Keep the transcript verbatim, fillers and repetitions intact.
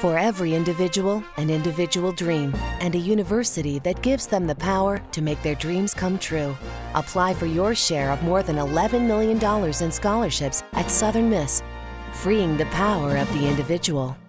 For every individual, an individual dream, and a university that gives them the power to make their dreams come true. Apply for your share of more than eleven million dollars in scholarships at Southern Miss, freeing the power of the individual.